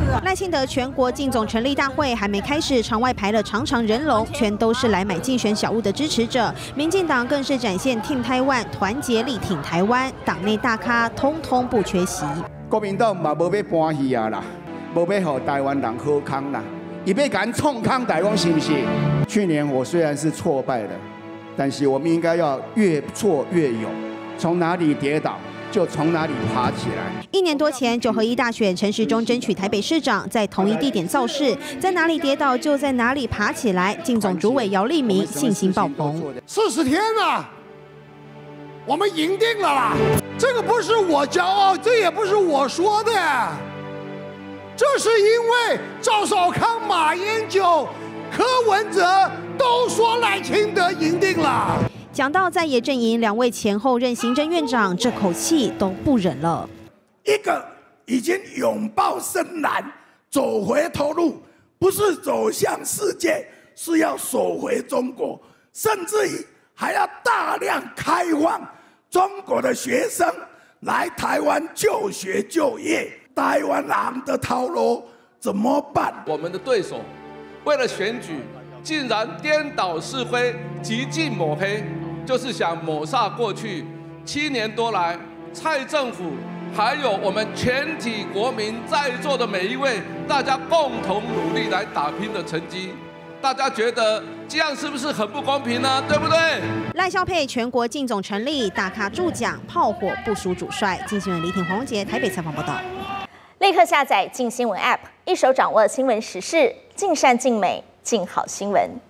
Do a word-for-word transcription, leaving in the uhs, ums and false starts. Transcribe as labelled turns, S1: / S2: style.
S1: 赖清德全国竞总成立大会还没开始，场外排了长长人龙，全都是来买竞选小物的支持者。民进党更是展现 Team 台湾团结力挺台湾，党内大咖通通不缺席。
S2: 国民党嘛无要搬去啊啦，无要让台湾人好康啦，伊要敢冲康台湾是不是？去年我虽然是挫败了，但是我们应该要越挫越勇，从哪里跌倒 就从哪里爬起来。
S1: 一年多前，九合一大选，陈时中争取台北市长，在同一地点造势，在哪里跌倒就在哪里爬起来。竞总主委姚立明信心爆棚。
S3: 四十天了，我们赢定了啦！这个不是我骄傲，这也不是我说的，这是因为赵少康、马英九、柯文哲都说赖清德赢定了。
S1: 讲到在野阵营两位前后任行政院长，这口气都不忍了。
S3: 一个已经拥抱深蓝，走回头路，不是走向世界，是要守回中国，甚至于还要大量开放中国的学生来台湾就学就业。台湾人的套路怎么办？
S4: 我们的对手为了选举，竟然颠倒是非，极尽抹黑。 就是想抹煞过去七年多来蔡政府，还有我们全体国民在座的每一位，大家共同努力来打拼的成绩。大家觉得这样是不是很不公平呢？对不对？
S1: 赖萧配全国竞总成立，大咖助讲，炮火不输主帅。经新闻李挺、黄荣杰台北采访报道。
S5: 立刻下载镜新闻 App， 一手掌握新闻时事，尽善尽美，尽好新闻。